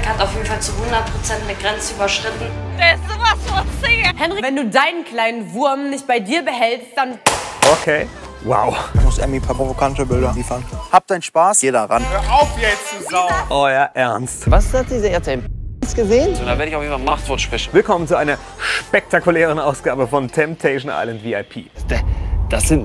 Henrik hat auf jeden Fall zu 100% eine Grenze überschritten. Der ist sowas von zäh. Henrik, wenn du deinen kleinen Wurm nicht bei dir behältst, dann... Okay. Wow. Ich muss Emmy ein paar provokante Bilder liefern. Habt deinen Spaß, geh da ran. Hör auf jetzt zu saufen. Euer Ernst. Was hat diese RTL gesehen? Da werde ich auf jeden Fall Machtwort sprechen. Willkommen zu einer spektakulären Ausgabe von Temptation Island VIP. Das sind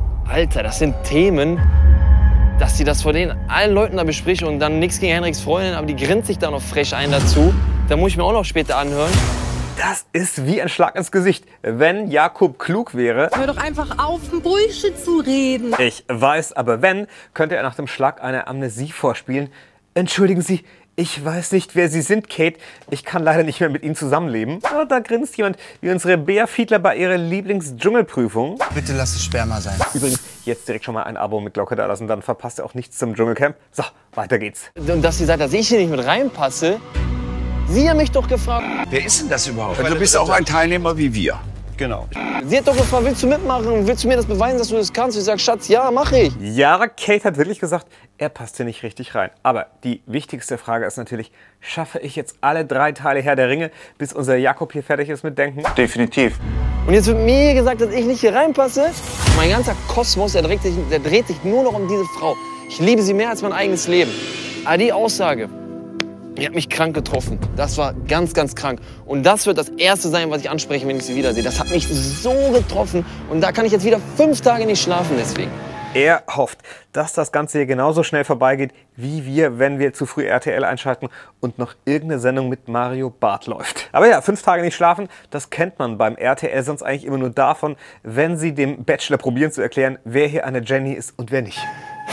Themen, dass sie das vor den allen Leuten da besprechen und dann nichts gegen Henriks Freundin, aber die grinst sich da noch frech ein dazu. Da muss ich mir auch noch später anhören. Das ist wie ein Schlag ins Gesicht. Wenn Jakob klug wäre... Hör doch einfach auf, Bullshit zu reden. Ich weiß, aber wenn, könnte er nach dem Schlag eine Amnesie vorspielen. Entschuldigen Sie, ich weiß nicht, wer Sie sind, Kate. Ich kann leider nicht mehr mit Ihnen zusammenleben. Oh, da grinst jemand wie unsere Bea Fiedler bei ihrer Lieblings-Dschungelprüfung. Bitte lass es Sperma sein. Übrigens, jetzt direkt schon mal ein Abo mit Glocke da lassen, dann verpasst ihr auch nichts zum Dschungelcamp. So, weiter geht's. Und dass sie sagt, dass ich hier nicht mit reinpasse, sie hat mich doch gefragt. Wer ist denn das überhaupt? Du bist auch ein Teilnehmer wie wir. Genau. Sie hat doch gefragt, willst du mitmachen? Willst du mir das beweisen, dass du das kannst? Ich sag, Schatz, ja, mach ich. Ja, Kate hat wirklich gesagt, er passt hier nicht richtig rein. Aber die wichtigste Frage ist natürlich, schaffe ich jetzt alle 3 Teile Herr der Ringe, bis unser Jakob hier fertig ist mit Denken? Definitiv. Und jetzt wird mir gesagt, dass ich nicht hier reinpasse. Mein ganzer Kosmos, der dreht sich nur noch um diese Frau. Ich liebe sie mehr als mein eigenes Leben. Aber die Aussage, die hat mich krank getroffen. Das war ganz, ganz krank. Und das wird das Erste sein, was ich anspreche, wenn ich sie wiedersehe. Das hat mich so getroffen. Und da kann ich jetzt wieder 5 Tage nicht schlafen deswegen. Er hofft, dass das Ganze hier genauso schnell vorbeigeht, wie wir, wenn wir zu früh RTL einschalten und noch irgendeine Sendung mit Mario Barth läuft. Aber ja, 5 Tage nicht schlafen, das kennt man beim RTL sonst eigentlich immer nur davon, wenn sie dem Bachelor probieren zu erklären, wer hier eine Jenny ist und wer nicht.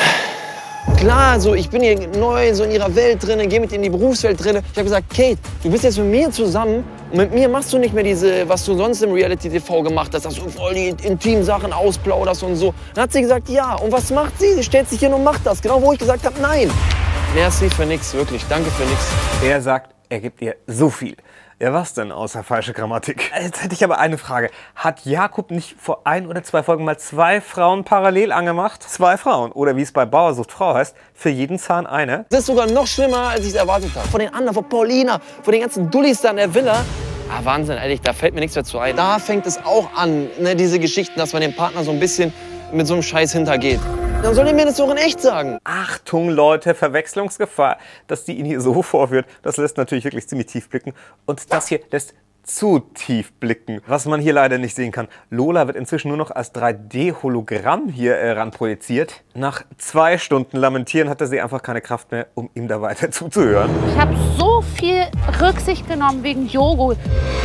Klar, so, ich bin hier neu so in ihrer Welt drin, gehe mit in die Berufswelt drin. Ich habe gesagt, Kate, du bist jetzt mit mir zusammen und mit mir machst du nicht mehr diese, was du sonst im Reality-TV gemacht hast, dass du voll die intimen Sachen ausplauderst und so. Dann hat sie gesagt, ja. Und was macht sie? Sie stellt sich hin und macht das. Genau, wo ich gesagt habe, nein. Merci für nix, wirklich. Danke für nix. Er sagt, er gibt ihr so viel. Ja, was denn außer falsche Grammatik? Jetzt hätte ich aber eine Frage. Hat Jakob nicht vor 1 oder 2 Folgen mal 2 Frauen parallel angemacht? 2 Frauen. Oder wie es bei Bauersucht Frau heißt, für jeden Zahn eine. Das ist sogar noch schlimmer, als ich es erwartet habe. Von den anderen, von Paulina, von den ganzen Dullis da in der Villa. Ah, Wahnsinn, ehrlich, da fällt mir nichts mehr zu ein. Da fängt es auch an, ne, diese Geschichten, dass man den Partner so ein bisschen mit so einem Scheiß hintergeht. Dann soll er mir das doch in echt sagen. Achtung Leute, Verwechslungsgefahr. Dass die ihn hier so vorführt, das lässt natürlich wirklich ziemlich tief blicken. Und das hier lässt zu tief blicken. Was man hier leider nicht sehen kann. Lola wird inzwischen nur noch als 3D-Hologramm hier ranprojiziert. Nach 2 Stunden Lamentieren hatte sie einfach keine Kraft mehr, um ihm da weiter zuzuhören. Ich habe so viel Rücksicht genommen wegen Jogo.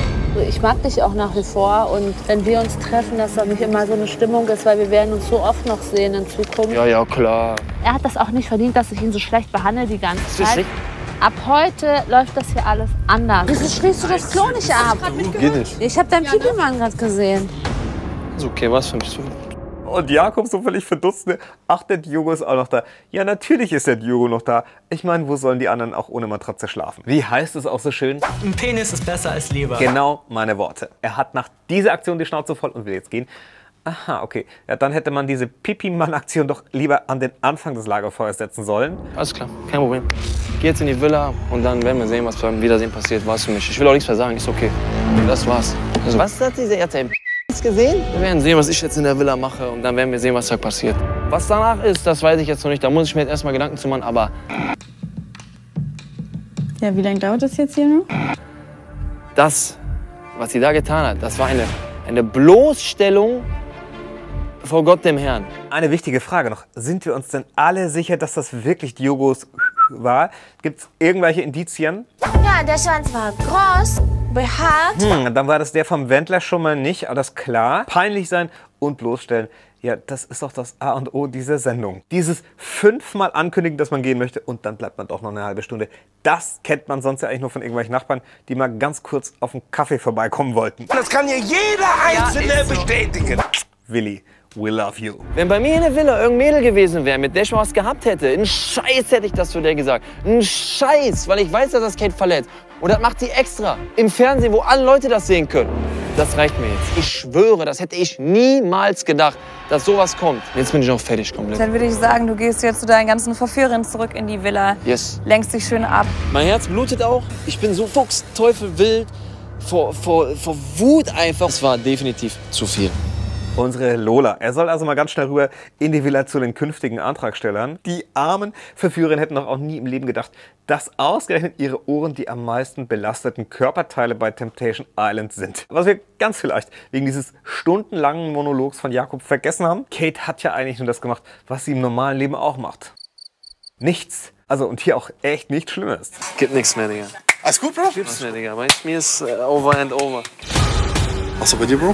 Ich mag dich auch nach wie vor und wenn wir uns treffen, dass da nicht immer so eine Stimmung ist, weil wir werden uns so oft noch sehen in Zukunft. Ja, ja, klar. Er hat das auch nicht verdient, dass ich ihn so schlecht behandle die ganze Zeit. Ab heute läuft das hier alles anders. Wieso schließt du das Klo nicht ab? Geht nicht. Ich habe deinen Pipi-Mann gerade gesehen. Ist okay, was für mich. Und Jakob so völlig verdutzt, ne? Ach, der Diogo ist auch noch da. Ja, natürlich ist der Diogo noch da. Ich meine, wo sollen die anderen auch ohne Matratze schlafen? Wie heißt es auch so schön? Ein Penis ist besser als Leber. Genau meine Worte. Er hat nach dieser Aktion die Schnauze voll und will jetzt gehen. Aha, okay. Ja, dann hätte man diese Pipi-Mann-Aktion doch lieber an den Anfang des Lagerfeuers setzen sollen. Alles klar, kein Problem. Geh jetzt in die Villa und dann werden wir sehen, was beim Wiedersehen passiert. War's für mich. Ich will auch nichts mehr sagen, ist okay. Das war's. Also, was hat diese RTL gesehen? Wir werden sehen, was ich jetzt in der Villa mache und dann werden wir sehen, was da passiert. Was danach ist, das weiß ich jetzt noch nicht. Da muss ich mir jetzt erstmal Gedanken zu machen, aber... Ja, wie lange dauert das jetzt hier noch? Das, was sie da getan hat, das war eine Bloßstellung vor Gott dem Herrn. Eine wichtige Frage noch. Sind wir uns denn alle sicher, dass das wirklich Diogos war? Gibt es irgendwelche Indizien? Ja, der Schwanz war groß, behaart. Dann war das der vom Wendler schon mal nicht, alles klar. Peinlich sein und bloßstellen. Ja, das ist doch das A und O dieser Sendung. Dieses 5-mal ankündigen, dass man gehen möchte und dann bleibt man doch noch eine halbe Stunde. Das kennt man sonst ja eigentlich nur von irgendwelchen Nachbarn, die mal ganz kurz auf einen Kaffee vorbeikommen wollten. Das kann ja jeder Einzelne bestätigen. Willi, we love you. Wenn bei mir in der Villa irgendein Mädel gewesen wäre, mit der ich mal was gehabt hätte, ein Scheiß hätte ich das zu der gesagt. Ein Scheiß, weil ich weiß, dass das Kate verletzt. Und das macht sie extra. Im Fernsehen, wo alle Leute das sehen können. Das reicht mir jetzt. Ich schwöre, das hätte ich niemals gedacht, dass sowas kommt. Jetzt bin ich auch fertig komplett. Dann würde ich sagen, du gehst jetzt zu deinen ganzen Verführerinnen zurück in die Villa. Yes. Lenkst dich schön ab. Mein Herz blutet auch. Ich bin so fuchsteufelswild vor Wut einfach. Es war definitiv zu viel. Unsere Lola. Er soll also mal ganz schnell rüber in die Villa zu den künftigen Antragstellern. Die armen Verführerinnen hätten doch auch nie im Leben gedacht, dass ausgerechnet ihre Ohren die am meisten belasteten Körperteile bei Temptation Island sind. Was wir ganz vielleicht wegen dieses stundenlangen Monologs von Jakob vergessen haben. Kate hat ja eigentlich nur das gemacht, was sie im normalen Leben auch macht. Nichts. Also und hier auch echt nichts Schlimmes. Gibt nichts mehr, Digga. Alles gut, Bro? Gibt's mehr, Digga. Mir ist over and over. Was so bei dir, Bro?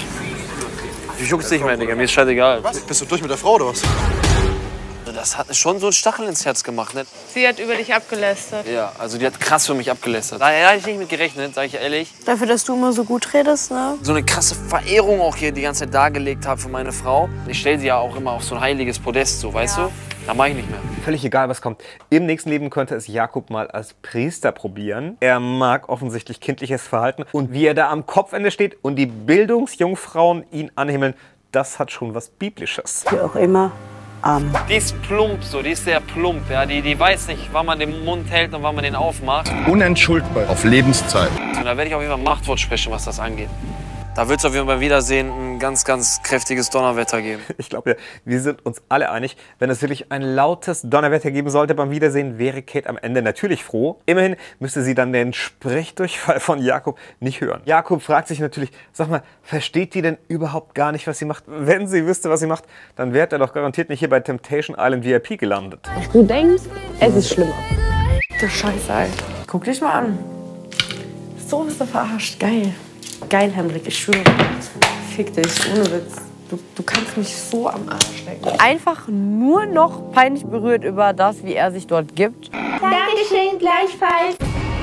Ich juck's nicht mehr, Digga. Mir ist scheißegal. Was? Bist du durch mit der Frau oder was? Das hat schon so einen Stachel ins Herz gemacht, ne? Sie hat über dich abgelästert. Ja, also die hat krass für mich abgelästert. Da hätte ich nicht mit gerechnet, sag ich ehrlich. Dafür, dass du immer so gut redest, ne? So eine krasse Verehrung auch hier die ganze Zeit dargelegt habe für meine Frau. Ich stelle sie ja auch immer auf so ein heiliges Podest, so, weißt du? Da mache ich nicht mehr. Völlig egal, was kommt. Im nächsten Leben könnte es Jakob mal als Priester probieren. Er mag offensichtlich kindliches Verhalten. Und wie er da am Kopfende steht und die Bildungsjungfrauen ihn anhimmeln, das hat schon was Biblisches. Wie auch immer. Die ist plump so, die ist sehr plump. Ja? Die weiß nicht, wann man den Mund hält und wann man den aufmacht. Unentschuldbar auf Lebenszeit. Und da werde ich auf jeden Fall Machtwort sprechen, was das angeht. Da wird es auf jeden Fall beim Wiedersehen ein ganz, ganz kräftiges Donnerwetter geben. Ich glaube, wir sind uns alle einig, wenn es wirklich ein lautes Donnerwetter geben sollte beim Wiedersehen, wäre Kate am Ende natürlich froh. Immerhin müsste sie dann den Sprechdurchfall von Jakob nicht hören. Jakob fragt sich natürlich, sag mal, versteht die denn überhaupt gar nicht, was sie macht? Wenn sie wüsste, was sie macht, dann wäre er doch garantiert nicht hier bei Temptation Island VIP gelandet. Du denkst, es ist schlimmer. Du Scheiße, Alter. Guck dich mal an. So bist du verarscht. Geil. Geil, Henrik, ich schwöre. Fick dich, ohne Witz. Du kannst mich so am Arsch lecken. Einfach nur noch peinlich berührt über das, wie er sich dort gibt. Dankeschön, gleichfalls.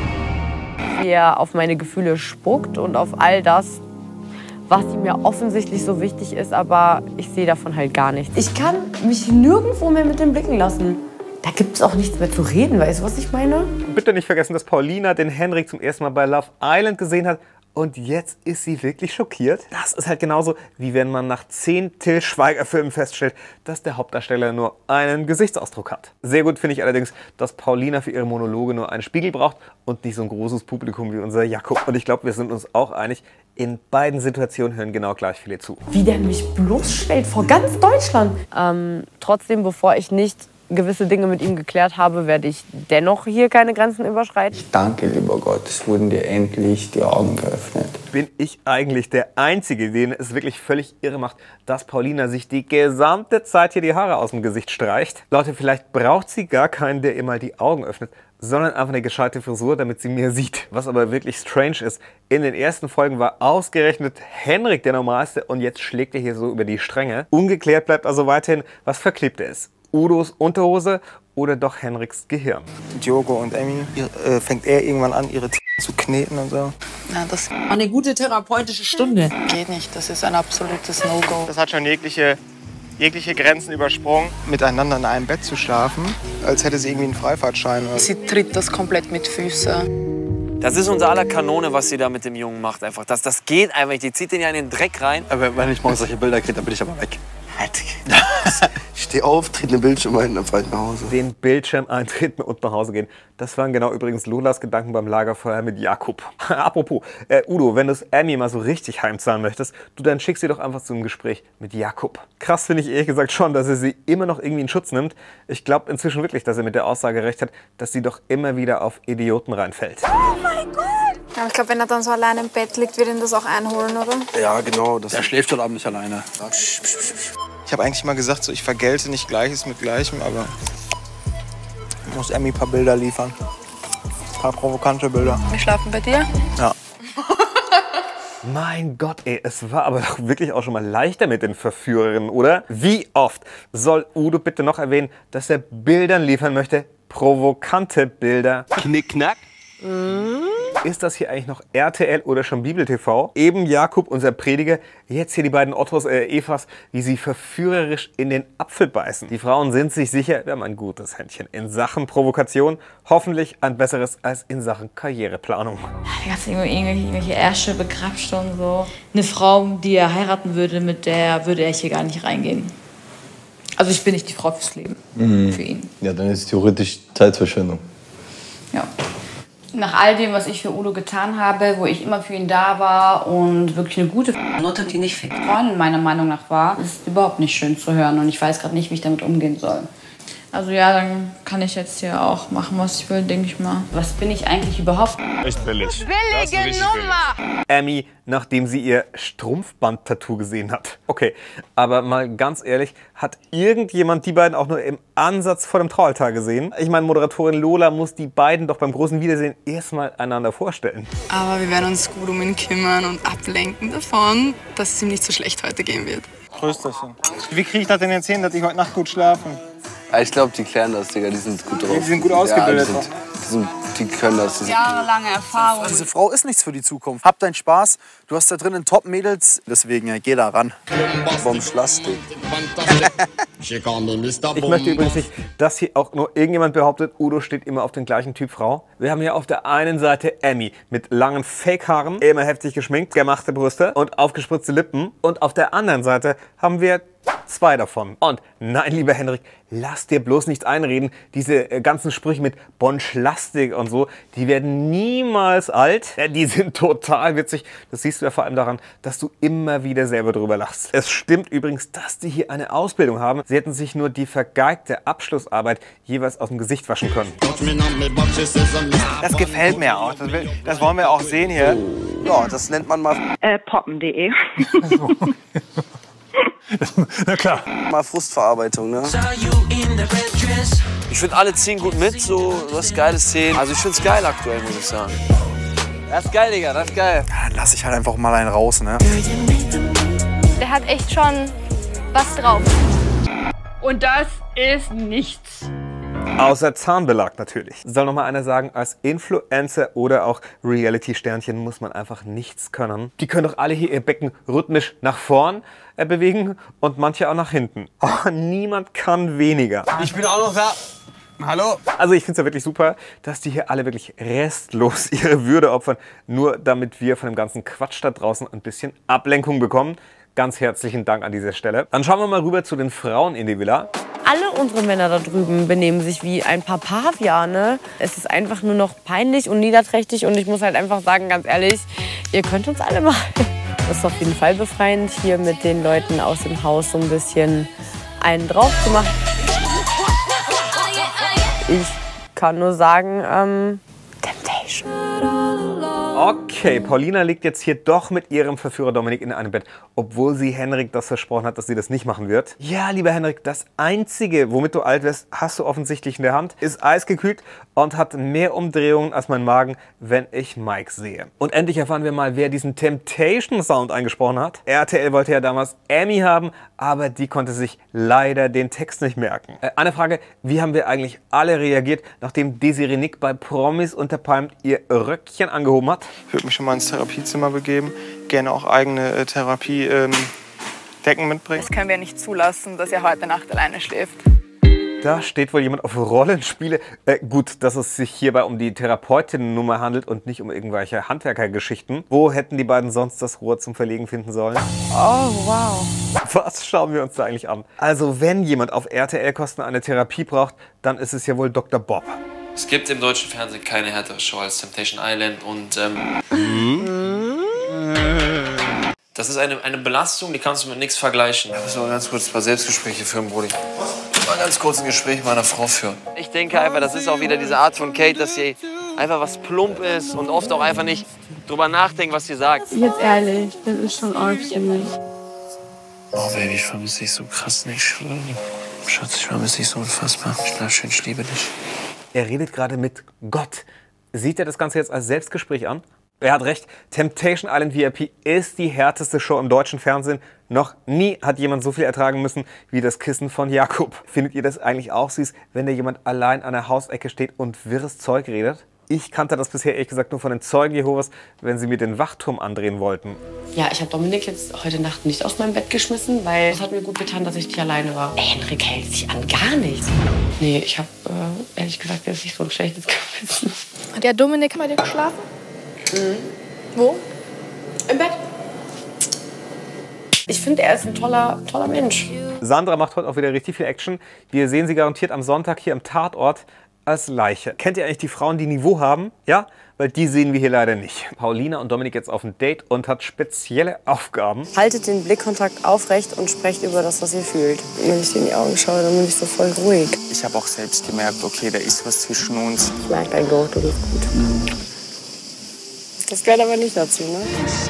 Wie er auf meine Gefühle spuckt und auf all das, was ihm ja offensichtlich so wichtig ist, aber ich sehe davon halt gar nichts. Ich kann mich nirgendwo mehr mit dem blicken lassen. Da gibt es auch nichts mehr zu reden, weißt du, was ich meine? Bitte nicht vergessen, dass Paulina den Henrik zum ersten Mal bei Love Island gesehen hat. Und jetzt ist sie wirklich schockiert. Das ist halt genauso, wie wenn man nach 10 Til Schweiger-Filmen feststellt, dass der Hauptdarsteller nur einen Gesichtsausdruck hat. Sehr gut finde ich allerdings, dass Paulina für ihre Monologe nur einen Spiegel braucht und nicht so ein großes Publikum wie unser Jakob. Und ich glaube, wir sind uns auch einig, in beiden Situationen hören genau gleich viele zu. Wie der mich bloßstellt vor ganz Deutschland. Trotzdem, bevor ich nicht gewisse Dinge mit ihm geklärt habe, werde ich dennoch hier keine Grenzen überschreiten. Ich danke, lieber Gott, es wurden dir endlich die Augen geöffnet. Bin ich eigentlich der Einzige, den es wirklich völlig irre macht, dass Paulina sich die gesamte Zeit hier die Haare aus dem Gesicht streicht? Leute, vielleicht braucht sie gar keinen, der ihr mal die Augen öffnet, sondern einfach eine gescheite Frisur, damit sie mehr sieht. Was aber wirklich strange ist, in den ersten Folgen war ausgerechnet Henrik der Normalste und jetzt schlägt er hier so über die Stränge. Ungeklärt bleibt also weiterhin, was verklebt er ist. Udos Unterhose oder doch Henriks Gehirn? Diogo und Emmy, fängt er irgendwann an, ihre zu kneten und so. Ja, das war eine gute therapeutische Stunde. Geht nicht, das ist ein absolutes No-Go. Das hat schon jegliche Grenzen übersprungen. Miteinander in einem Bett zu schlafen, als hätte sie irgendwie einen Freifahrtschein. Sie tritt das komplett mit Füßen. Das ist unser aller Kanone, was sie da mit dem Jungen macht. Einfach. Das geht einfach nicht. Die zieht den ja in den Dreck rein. Aber wenn ich morgen solche Bilder kriege, dann bin ich aber weg. Ich stehe auf, trete den Bildschirm ein und dann fahre ich nach Hause. Den Bildschirm eintreten und nach Hause gehen. Das waren genau übrigens Lolas Gedanken beim Lagerfeuer mit Jakob. Apropos, Udo, wenn du es Emmy mal so richtig heimzahlen möchtest, dann schick sie doch einfach zum Gespräch mit Jakob. Krass finde ich ehrlich gesagt schon, dass er sie immer noch irgendwie in Schutz nimmt. Ich glaube inzwischen wirklich, dass er mit der Aussage recht hat, dass sie doch immer wieder auf Idioten reinfällt. Oh mein Gott! Ja, ich glaube, wenn er dann so allein im Bett liegt, wird ihn das auch einholen, oder? Ja, genau. Er schläft heute Abend nicht alleine. Ich habe eigentlich mal gesagt, so, ich vergelte nicht Gleiches mit Gleichem, aber ich muss Emmy ein paar Bilder liefern. Ein paar provokante Bilder. Wir schlafen bei dir? Ja. Mein Gott, ey, es war aber doch wirklich auch schon mal leichter mit den Verführerinnen, oder? Wie oft soll Udo bitte noch erwähnen, dass er Bildern liefern möchte? Provokante Bilder. Knickknack. Ist das hier eigentlich noch RTL oder schon Bibel TV? Eben Jakob, unser Prediger, jetzt hier die beiden Ottos, Evas, wie sie verführerisch in den Apfel beißen. Die Frauen sind sich sicher, wir haben ein gutes Händchen in Sachen Provokation, hoffentlich ein besseres als in Sachen Karriereplanung. Da gab es irgendwelche Ärsche begrapscht und so. Eine Frau, die er heiraten würde, mit der würde er hier gar nicht reingehen. Also ich bin nicht die Frau fürs Leben, für ihn. Ja, dann ist es theoretisch Zeitverschwendung. Ja. Nach all dem, was ich für Udo getan habe, wo ich immer für ihn da war und wirklich eine gute Freundin, die nicht Freundin meiner Meinung nach war, ist überhaupt nicht schön zu hören und ich weiß gerade nicht, wie ich damit umgehen soll. Also ja, dann kann ich jetzt hier auch machen, was ich will, denke ich mal. Was bin ich eigentlich überhaupt? Echt billig. Billige Nummer! Amy, nachdem sie ihr Strumpfband-Tattoo gesehen hat. Okay, aber mal ganz ehrlich, hat irgendjemand die beiden auch nur im Ansatz vor dem Traualtar gesehen? Ich meine, Moderatorin Lola muss die beiden doch beim großen Wiedersehen erstmal einander vorstellen. Aber wir werden uns gut um ihn kümmern und ablenken davon, dass es ihm nicht so schlecht heute gehen wird. Prösterchen. Wie kriege ich das denn jetzt hin, dass ich heute Nacht gut schlafen? Ich glaube, die klären das, Digga. Die sind gut drauf. Die sind gut ausgebildet. Ja, die können das. Jahrelange Erfahrung. Diese Frau ist nichts für die Zukunft. Hab deinen Spaß. Du hast da drinnen Top-Mädels. Deswegen, geh da ran. Bombenschlastig. Ich möchte übrigens nicht, dass hier auch nur irgendjemand behauptet, Udo steht immer auf den gleichen Typ Frau. Wir haben hier auf der einen Seite Amy mit langen Fake-Haaren, immer heftig geschminkt, gemachte Brüste und aufgespritzte Lippen. Und auf der anderen Seite haben wir zwei davon. Und nein, lieber Henrik, lass dir bloß nichts einreden. Diese ganzen Sprüche mit Bonschlastig und so, die werden niemals alt. Die sind total witzig. Das siehst du ja vor allem daran, dass du immer wieder selber drüber lachst. Es stimmt übrigens, dass die hier eine Ausbildung haben. Sie hätten sich nur die vergeigte Abschlussarbeit jeweils aus dem Gesicht waschen können. Das gefällt mir auch. Das wollen wir auch sehen hier. Ja, das nennt man mal poppen.de. Na klar. Mal Frustverarbeitung, ne? Ich finde, alle ziehen gut mit, so was geile Szenen. Also ich find's geil aktuell, muss ich sagen. Das ist geil, Digga, das ist geil. Ja, dann lass ich halt einfach mal einen raus, ne? Der hat echt schon was drauf. Und das ist nichts. Außer Zahnbelag natürlich. Soll noch mal einer sagen, als Influencer oder auch Reality-Sternchen muss man einfach nichts können. Die können doch alle hier ihr Becken rhythmisch nach vorn bewegen und manche auch nach hinten. Oh, niemand kann weniger. Ich bin auch noch da. Hallo? Also ich finde es ja wirklich super, dass die hier alle wirklich restlos ihre Würde opfern, nur damit wir von dem ganzen Quatsch da draußen ein bisschen Ablenkung bekommen. Ganz herzlichen Dank an dieser Stelle. Dann schauen wir mal rüber zu den Frauen in die Villa. Alle unsere Männer da drüben benehmen sich wie ein paar Paviane. Es ist einfach nur noch peinlich und niederträchtig und ich muss halt einfach sagen, ganz ehrlich, ihr könnt uns alle mal. Das ist auf jeden Fall befreiend, hier mit den Leuten aus dem Haus so ein bisschen einen drauf zu machen. Ich kann nur sagen, Temptation. Okay, Paulina liegt jetzt hier doch mit ihrem Verführer Dominik in einem Bett, obwohl sie Henrik das versprochen hat, dass sie das nicht machen wird. Ja, lieber Henrik, das Einzige, womit du alt wirst, hast du offensichtlich in der Hand, ist eisgekühlt und hat mehr Umdrehungen als mein Magen, wenn ich Mike sehe. Und endlich erfahren wir mal, wer diesen Temptation-Sound eingesprochen hat. RTL wollte ja damals Amy haben, aber die konnte sich leider den Text nicht merken. Eine Frage, wie haben wir eigentlich alle reagiert, nachdem Desiree Nick bei Promis unter Palmen ihr Röckchen angehoben hat? Ich würde mich schon mal ins Therapiezimmer begeben, gerne auch eigene Therapiedecken mitbringen. Das können wir nicht zulassen, dass er heute Nacht alleine schläft. Da steht wohl jemand auf Rollenspiele. Gut, dass es sich hierbei um die Therapeutinnennummer handelt und nicht um irgendwelche Handwerkergeschichten. Wo hätten die beiden sonst das Rohr zum Verlegen finden sollen? Oh, wow. Was schauen wir uns da eigentlich an? Also wenn jemand auf RTL-Kosten eine Therapie braucht, dann ist es ja wohl Dr. Bob. Es gibt im deutschen Fernsehen keine härtere Show als Temptation Island und das ist eine Belastung, die kannst du mit nichts vergleichen. Ich muss mal ganz kurz ein paar Selbstgespräche führen, Brudi. Mal ganz kurz ein Gespräch mit meiner Frau führen. Ich denke einfach, das ist auch wieder diese Art von Kate, dass sie einfach was plump ist und oft auch einfach nicht drüber nachdenkt, was sie sagt. Jetzt ehrlich, das ist schon arg für mich. Oh Baby, ich vermisse dich so krass nicht. Schatz, ich vermisse dich so unfassbar. Schlaf schön, ich liebe dich. Er redet gerade mit Gott. Sieht er das Ganze jetzt als Selbstgespräch an? Er hat recht, Temptation Island VIP ist die härteste Show im deutschen Fernsehen. Noch nie hat jemand so viel ertragen müssen wie das Kissen von Jakob. Findet ihr das eigentlich auch süß, wenn da jemand allein an der Hausecke steht und wirres Zeug redet? Ich kannte das bisher ehrlich gesagt nur von den Zeugen Jehovas, wenn sie mir den Wachturm andrehen wollten. Ja, ich habe Dominik jetzt heute Nacht nicht aus meinem Bett geschmissen, weil es hat mir gut getan, dass ich nicht alleine war. Henrik hält sich an gar nichts. Nee, ich habe ehrlich gesagt jetzt nicht so ein schlechtes Gewissen. Hat der Dominik bei dir geschlafen? Wo? Im Bett. Ich finde, er ist ein toller Mensch. Sandra macht heute auch wieder richtig viel Action. Wir sehen sie garantiert am Sonntag hier im Tatort als Leiche. Kennt ihr eigentlich die Frauen, die Niveau haben? Ja? Weil die sehen wir hier leider nicht. Paulina und Dominik jetzt auf ein Date und hat spezielle Aufgaben. Haltet den Blickkontakt aufrecht und sprecht über das, was ihr fühlt. Wenn ich dir in die Augen schaue, dann bin ich so voll ruhig. Ich habe auch selbst gemerkt, okay, da ist was zwischen uns. Ich merke dein Geruch, du bist gut. Das gehört aber nicht dazu, ne?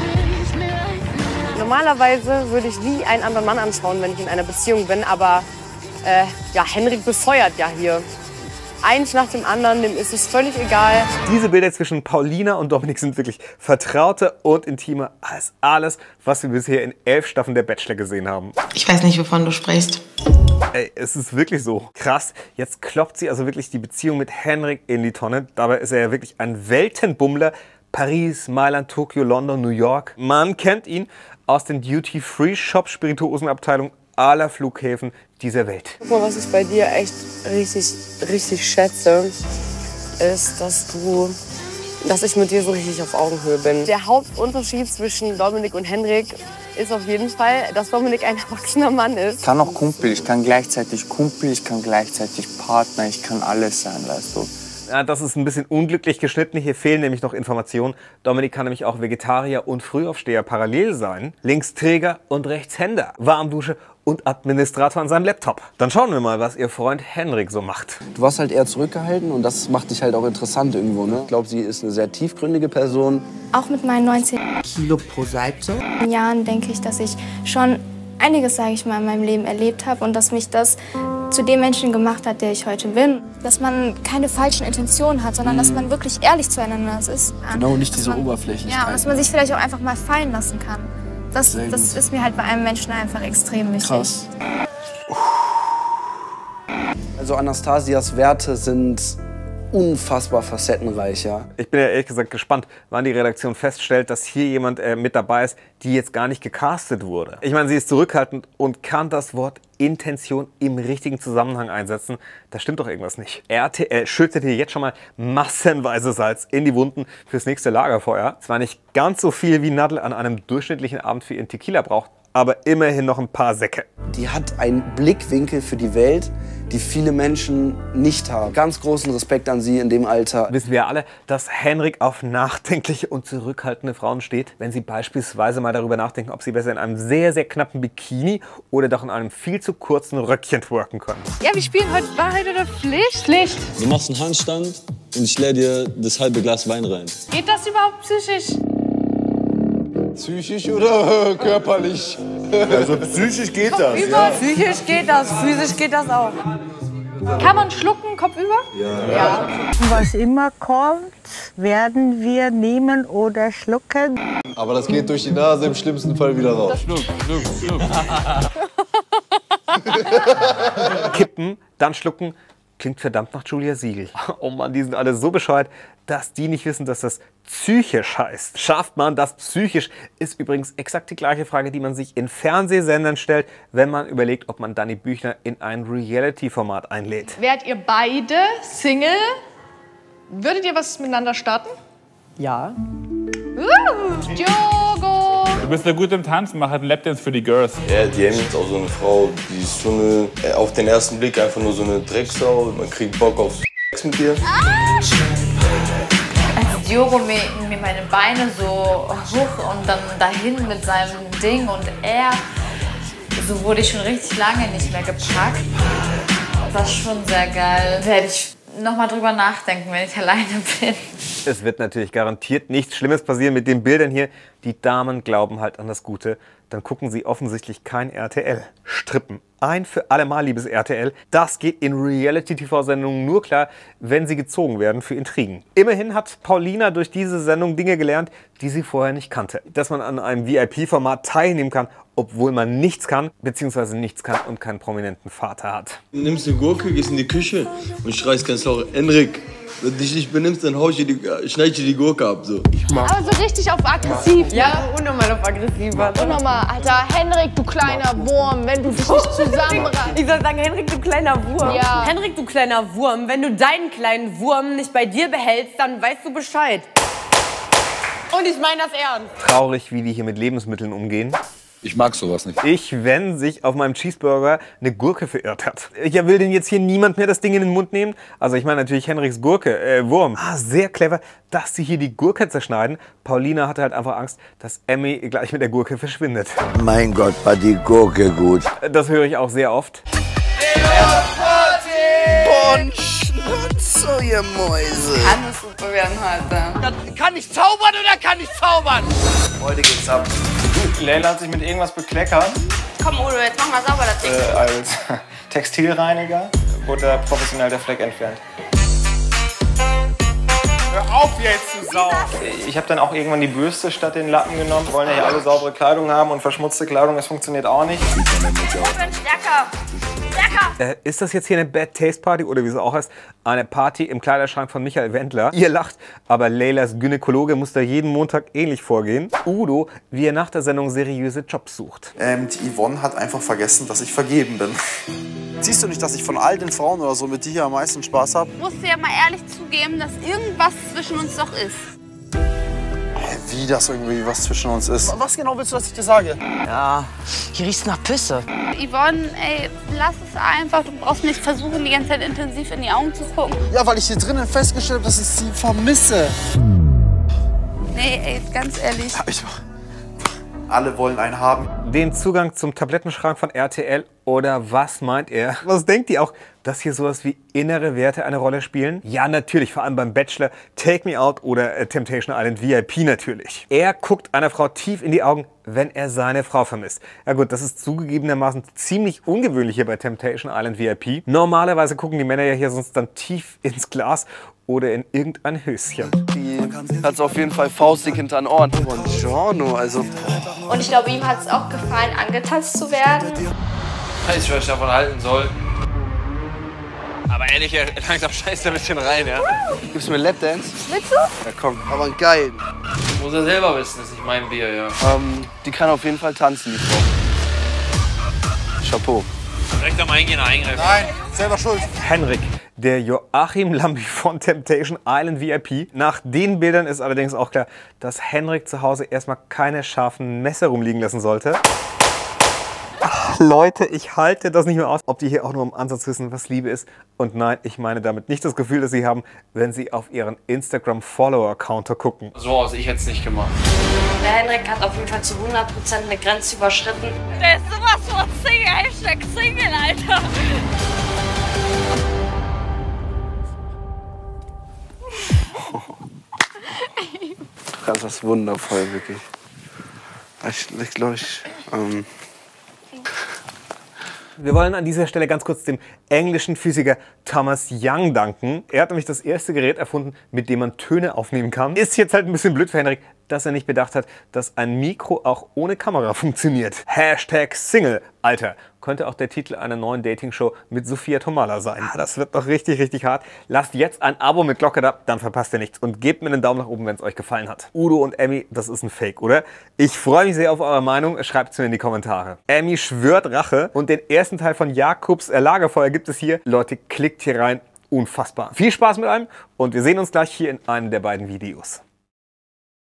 Normalerweise würde ich nie einen anderen Mann anschauen, wenn ich in einer Beziehung bin. Aber ja, Henrik befeuert ja hier. Eins nach dem anderen, dem ist es völlig egal. Diese Bilder zwischen Paulina und Dominik sind wirklich vertrauter und intimer als alles, was wir bisher in 11 Staffeln der Bachelor gesehen haben. Ich weiß nicht, wovon du sprichst. Ey, es ist wirklich so. Krass, jetzt kloppt sie also wirklich die Beziehung mit Henrik in die Tonne. Dabei ist er ja wirklich ein Weltenbummler. Paris, Mailand, Tokio, London, New York. Man kennt ihn aus den Duty-Free-Shop-Spirituosenabteilungen aller Flughäfen dieser Welt. Guck mal, was ich bei dir echt richtig schätze, ist, dass ich mit dir so richtig auf Augenhöhe bin. Der Hauptunterschied zwischen Dominik und Henrik ist auf jeden Fall, dass Dominik ein erwachsener Mann ist. Ich kann auch Kumpel, ich kann gleichzeitig Kumpel, ich kann gleichzeitig Partner, ich kann alles sein, weißt du. Ja, das ist ein bisschen unglücklich geschnitten. Hier fehlen nämlich noch Informationen. Dominik kann nämlich auch Vegetarier und Frühaufsteher parallel sein. Linksträger und Rechtshänder. Warmdusche und Administrator an seinem Laptop. Dann schauen wir mal, was ihr Freund Henrik so macht. Du warst halt eher zurückgehalten und das macht dich halt auch interessant irgendwo, ne? Ich glaube, sie ist eine sehr tiefgründige Person. Auch mit meinen 19 Kilo pro Seite. Jahren denke ich, dass ich schon einiges, sage ich mal, in meinem Leben erlebt habe und dass mich das zu dem Menschen gemacht hat, der ich heute bin. Dass man keine falschen Intentionen hat, sondern dass man wirklich ehrlich zueinander ist. Genau, nicht diese Oberflächlichkeit. Ja, und dass man sich vielleicht auch einfach mal fallen lassen kann. Das ist mir halt bei einem Menschen einfach extrem wichtig. Krass. Also Anastasias Werte sind unfassbar facettenreich, ja. Ich bin ja ehrlich gesagt gespannt, wann die Redaktion feststellt, dass hier jemand mit dabei ist, die jetzt gar nicht gecastet wurde. Ich meine, sie ist zurückhaltend und kann das Wort Intention im richtigen Zusammenhang einsetzen. Da stimmt doch irgendwas nicht. RTL schüttet hier jetzt schon mal massenweise Salz in die Wunden fürs nächste Lagerfeuer. Zwar nicht ganz so viel wie Nadel an einem durchschnittlichen Abend für ihren Tequila braucht, aber immerhin noch ein paar Säcke. Die hat einen Blickwinkel für die Welt, die viele Menschen nicht haben. Ganz großen Respekt an sie in dem Alter. Wissen wir alle, dass Henrik auf nachdenkliche und zurückhaltende Frauen steht, wenn sie beispielsweise mal darüber nachdenken, ob sie besser in einem sehr, sehr knappen Bikini oder doch in einem viel zu kurzen Röckchen twerken können. Ja, wir spielen heute Wahrheit oder Pflicht. Pflicht. Du machst einen Handstand und ich leer dir das halbe Glas Wein rein. Geht das überhaupt psychisch? Psychisch oder körperlich? Also psychisch geht das. Ja. Psychisch geht das, physisch geht das auch. Kann man schlucken, kopfüber? Ja. Was immer kommt, werden wir nehmen oder schlucken. Aber das geht durch die Nase im schlimmsten Fall wieder raus. Schluck. Kippen, dann schlucken. Klingt verdammt nach Julia Siegel. Oh Mann, die sind alle so bescheuert, dass die nicht wissen, dass das psychisch heißt. Schafft man das psychisch? Ist übrigens exakt die gleiche Frage, die man sich in Fernsehsendern stellt, wenn man überlegt, ob man Dani Büchner in ein Reality-Format einlädt. Wärt ihr beide Single? Würdet ihr was miteinander starten? Ja. Diogo! Du bist ja gut im Tanzen, mach halt einen Lapdance für die Girls. Ja, die haben jetzt auch so eine Frau, die ist so eine, auf den ersten Blick einfach nur so eine Drecksau. Man kriegt Bock auf Sex mit ihr. Als Diogo mir meine Beine so hoch und dann dahin mit seinem Ding und so wurde ich schon richtig lange nicht mehr gepackt. Das war schon sehr geil. Werde ich noch mal drüber nachdenken, wenn ich alleine bin. Es wird natürlich garantiert nichts Schlimmes passieren mit den Bildern hier. Die Damen glauben halt an das Gute. Dann gucken sie offensichtlich kein RTL. Strippen. Ein für alle Mal, liebes RTL. Das geht in Reality-TV-Sendungen nur klar, wenn sie gezogen werden für Intrigen. Immerhin hat Paulina durch diese Sendung Dinge gelernt, die sie vorher nicht kannte. Dass man an einem VIP-Format teilnehmen kann, obwohl man nichts kann, beziehungsweise nichts kann und keinen prominenten Vater hat. Du nimmst eine Gurke, gehst in die Küche und schreist ganz laut, Henrik, Wenn du dich nicht benimmst, dann schneid ich dir die Gurke ab. So. Aber so richtig auf aggressiv. Ja, unnormal auf aggressiv. Unnormal. Alter, Henrik, du kleiner Wurm, wenn du dich nicht zusammenreißt. Ich soll sagen, Henrik, du kleiner Wurm. Ja. Henrik, du kleiner Wurm, wenn du deinen kleinen Wurm nicht bei dir behältst, dann weißt du Bescheid. Und ich meine das ernst. Traurig, wie die hier mit Lebensmitteln umgehen. Ich mag sowas nicht. Wenn sich auf meinem Cheeseburger eine Gurke verirrt hat. Ja, will denn jetzt hier niemand mehr das Ding in den Mund nehmen? Also ich meine natürlich Henriks Wurm. Sehr clever, dass sie hier die Gurke zerschneiden. Paulina hatte halt einfach Angst, dass Emmy gleich mit der Gurke verschwindet. Mein Gott, war die Gurke gut. Das höre ich auch sehr oft. So, ihr Mäuse. Kann es super werden heute. Kann ich zaubern oder kann ich zaubern? Heute geht's ab. Leila hat sich mit irgendwas bekleckert. Komm, Udo, jetzt mach mal sauber das Ding. Als Textilreiniger wurde professionell der Fleck entfernt. Hör auf jetzt zu saugen. Ich habe dann auch irgendwann die Bürste statt den Lappen genommen. Wir wollen ja hier alle saubere Kleidung haben und verschmutzte Kleidung, das funktioniert auch nicht. Ich bin stärker. Ist das jetzt hier eine Bad Taste Party oder wie es auch heißt? Eine Party im Kleiderschrank von Michael Wendler. Ihr lacht, aber Leilas Gynäkologe muss da jeden Montag ähnlich vorgehen. Udo, wie er nach der Sendung seriöse Jobs sucht. Die Yvonne hat einfach vergessen, dass ich vergeben bin. Siehst du nicht, dass ich von all den Frauen oder so mit dir hier am meisten Spaß habe? Du musst dir ja mal ehrlich zugeben, dass irgendwas zwischen uns doch ist. Wie das irgendwie was zwischen uns ist. Was genau willst du, dass ich dir sage? Ja, hier riecht's nach Pisse. Yvonne, ey, lass es einfach. Du brauchst nicht versuchen, die ganze Zeit intensiv in die Augen zu gucken. Ja, weil ich hier drinnen festgestellt habe, dass ich sie vermisse. Nee, ey, ganz ehrlich. Alle wollen einen haben. Den Zugang zum Tablettenschrank von RTL oder was meint er? Was denkt ihr auch, dass hier sowas wie innere Werte eine Rolle spielen? Ja, natürlich, vor allem beim Bachelor, Take Me Out oder Temptation Island VIP natürlich. Er guckt einer Frau tief in die Augen, wenn er seine Frau vermisst. Ja gut, das ist zugegebenermaßen ziemlich ungewöhnlich hier bei Temptation Island VIP. Normalerweise gucken die Männer ja hier sonst dann tief ins Glas oder in irgendein Höschen. Die hat's auf jeden Fall faustig hinter den Ohren. Buongiorno, also... Und ich glaube, ihm hat es auch gefallen, angetanzt zu werden. Ich weiß nicht, was ich davon halten soll. Aber ehrlich, langsam scheißt er ein bisschen rein, ja. Gibst du mir Lapdance? Willst du? Ja, komm. Aber geil. Muss er selber wissen, das ist nicht mein Bier, ja. Die kann auf jeden Fall tanzen, die Frau. Chapeau. Direkt am Eingehen eingreifen. Nein, selber schuld. Henrik, der Joachim Lambi von Temptation Island VIP. Nach den Bildern ist allerdings auch klar, dass Henrik zu Hause erstmal keine scharfen Messer rumliegen lassen sollte. Ach, Leute, ich halte das nicht mehr aus, ob die hier auch nur im Ansatz wissen, was Liebe ist. Und nein, ich meine damit nicht das Gefühl, das sie haben, wenn sie auf ihren Instagram-Follower-Counter gucken. So aus, ich hätte es nicht gemacht. Der Henrik hat auf jeden Fall zu 100% eine Grenze überschritten. Der ist sowas von Single, Hashtag Single, Alter. Das ist wundervoll, wirklich. Ich glaube, Wir wollen an dieser Stelle ganz kurz dem englischen Physiker Thomas Young danken. Er hat nämlich das erste Gerät erfunden, mit dem man Töne aufnehmen kann. Ist jetzt halt ein bisschen blöd für Henrik, dass er nicht bedacht hat, dass ein Mikro auch ohne Kamera funktioniert. Hashtag Single, Alter. Könnte auch der Titel einer neuen Dating-Show mit Sophia Tomala sein. Das wird noch richtig, richtig hart. Lasst jetzt ein Abo mit Glocke da, dann verpasst ihr nichts. Und gebt mir einen Daumen nach oben, wenn es euch gefallen hat. Udo und Emmy, das ist ein Fake, oder? Ich freue mich sehr auf eure Meinung. Schreibt es mir in die Kommentare. Emmy schwört Rache und den ersten Teil von Jakobs Lagerfeuer gibt es hier. Leute, klickt hier rein. Unfassbar. Viel Spaß mit einem und wir sehen uns gleich hier in einem der beiden Videos.